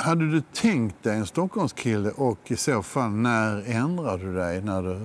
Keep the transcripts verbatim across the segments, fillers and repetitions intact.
Hade du tänkt dig en Stockholmskille och i så fall när ändrade du dig? När du...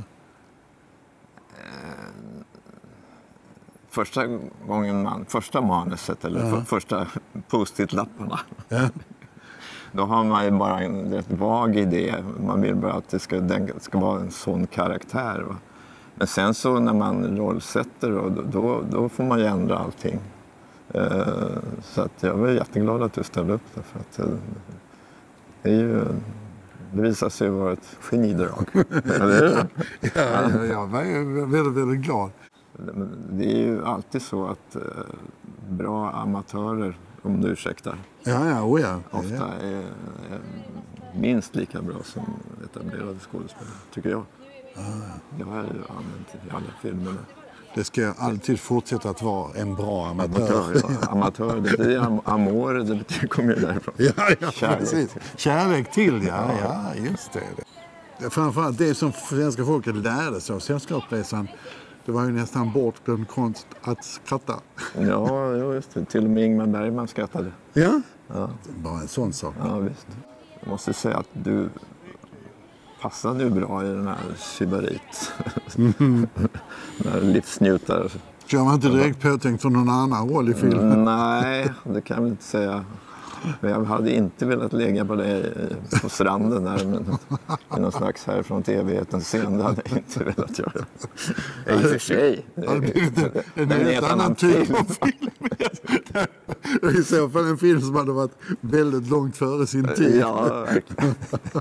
Första gången man, första manuset eller Ja. för, första post-it-lapparna. Ja. Då har man ju bara en rätt vag idé. Man vill bara att det ska, den ska vara en sån karaktär. Va? Men sen så när man rollsätter då, då, då får man ju ändra allting. Uh, så att jag var jätteglad att du ställde upp det. För att, uh, det, är ju, det visar sig vara ett genidrag. Eller? Ja, ja, jag var väldigt, väldigt glad. Det är ju alltid så att uh, bra amatörer, om du ursäktar, Ja, ja, oh ja. ofta är, är minst lika bra som etablerade skådespelare, tycker jag. Ah. Jag har ju använt i alla filmerna. Det ska alltid fortsätta att vara en bra amatör. Amatör, ja. Amatör, det är am- amor, det kommer ju därifrån. Ja, ja, Kärlek. precis. Kärlek till, ja, ja, just det. det. Framförallt det som svenska folket lärde sig av Sällskapsresan, det var ju nästan bortglömd konst att skratta. Ja, just det. Till och med Ingmar Bergman skrattade. Ja, Ja, bara en sån sak. ja visst. Jag måste säga att du passade ju bra i den här sybarit. Mm. Den här livsnjutare. Så jag var inte direkt påtänkt för någon annan roll i filmen. Nej, det kan jag väl inte säga. Men jag hade inte velat lägga på dig på stranden där med i någon slags härifrån till evighetens scen. Det hade jag inte velat göra. I och för sig. Det hade blivit en, en helt annan typ av film. I så fall en film som hade varit väldigt långt före sin tid. Ja, verkligen.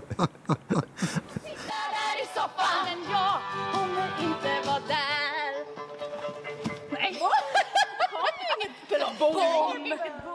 Där i soffan, men jag kommer inte vara där. Nej, har ni inget bra barn?